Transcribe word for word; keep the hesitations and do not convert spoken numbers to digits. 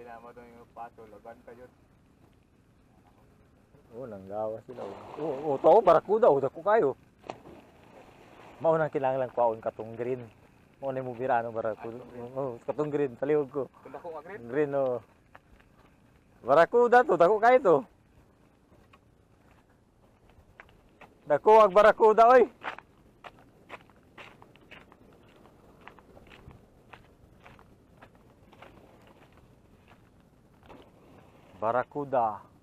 naman doon yung patulagan kayo. Oo, nanggawa sila. Oo, oo, to, barakuda, o, dako kayo. Maunang kinahanglan kwaon katong green. Maunay mo bira ano barakuda. Oo, katong green, palihog ko. Dako nga green? Green, oo. Barakuda to, dako kayo to. Dako ang barakuda, oy. Barakuda.